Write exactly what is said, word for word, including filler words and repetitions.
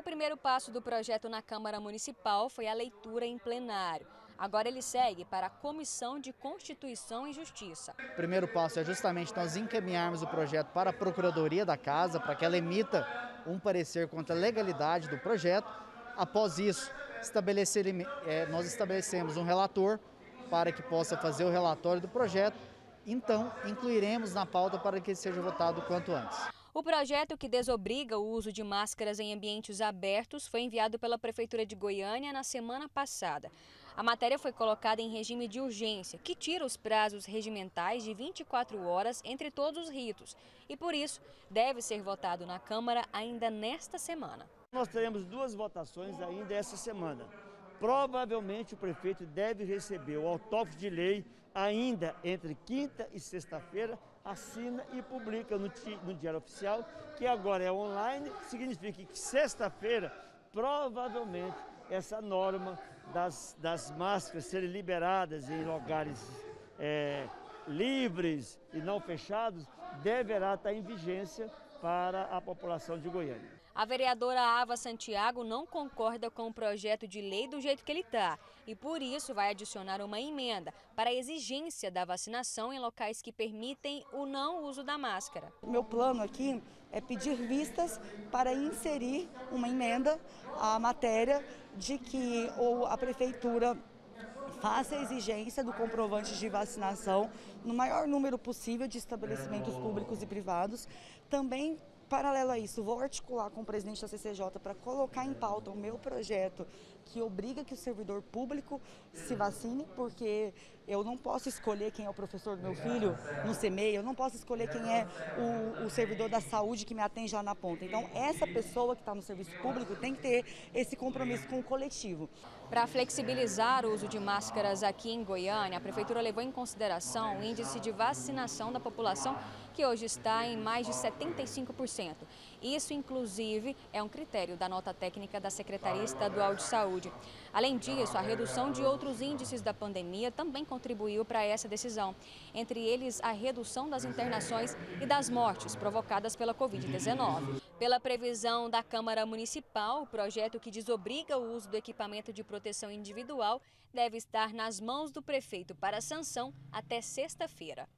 primeiro passo do projeto na Câmara Municipal foi a leitura em plenário. Agora ele segue para a Comissão de Constituição e Justiça. O primeiro passo é justamente nós encaminharmos o projeto para a Procuradoria da Casa, para que ela emita um parecer quanto à legalidade do projeto. Após isso, estabelecer, é, nós estabelecemos um relator para que possa fazer o relatório do projeto. Então, incluiremos na pauta para que ele seja votado o quanto antes. O projeto que desobriga o uso de máscaras em ambientes abertos foi enviado pela Prefeitura de Goiânia na semana passada. A matéria foi colocada em regime de urgência, que tira os prazos regimentais de vinte e quatro horas entre todos os ritos. E por isso, deve ser votado na Câmara ainda nesta semana. Nós teremos duas votações ainda essa semana. Provavelmente o prefeito deve receber o autógrafo de lei ainda entre quinta e sexta-feira, assina e publica no, no Diário Oficial, que agora é online, significa que sexta-feira, provavelmente, essa norma das, das máscaras serem liberadas em lugares é, livres e não fechados, deverá estar em vigência para a população de Goiânia. A vereadora Ava Santiago não concorda com o projeto de lei do jeito que ele está e, por isso, vai adicionar uma emenda para a exigência da vacinação em locais que permitem o não uso da máscara. Meu plano aqui é pedir vistas para inserir uma emenda à matéria de que ou a prefeitura faça a exigência do comprovante de vacinação no maior número possível de estabelecimentos públicos e privados. Também, paralelo a isso, vou articular com o presidente da C C J para colocar em pauta o meu projeto que obriga que o servidor público se vacine, porque eu não posso escolher quem é o professor do meu filho no C M E I, eu não posso escolher quem é o, o servidor da saúde que me atende lá na ponta. Então, essa pessoa que está no serviço público tem que ter esse compromisso com o coletivo. Para flexibilizar o uso de máscaras aqui em Goiânia, a Prefeitura levou em consideração o índice de vacinação da população, que hoje está em mais de setenta e cinco por cento. Isso, inclusive, é um critério da nota técnica da Secretaria Estadual de Saúde. Além disso, a redução de outros índices da pandemia também contribuiu para essa decisão, entre eles a redução das internações e das mortes provocadas pela covid dezenove. Pela previsão da Câmara Municipal, o projeto que desobriga o uso do equipamento de proteção individual deve estar nas mãos do prefeito para sanção até sexta-feira.